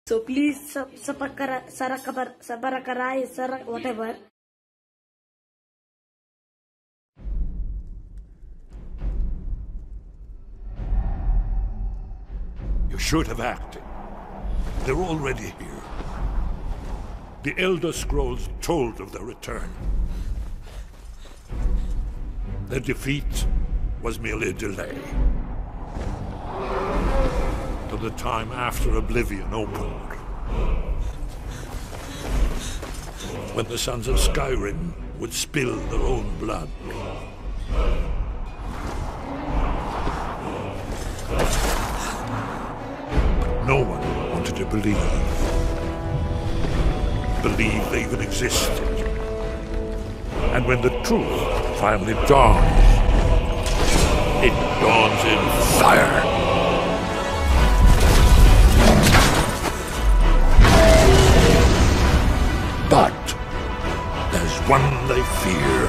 So please sabakarai, whatever. You should have acted. They're already here. The Elder Scrolls told of their return. Their defeat was merely a delay. To the time after Oblivion opened. When the Sons of Skyrim would spill their own blood. No one wanted to believe they even existed. And when the truth finally dawns, it dawns in fire. But there's one they fear.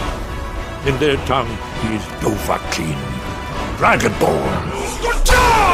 In their tongue, he's Dovahkiin, Dragonborn.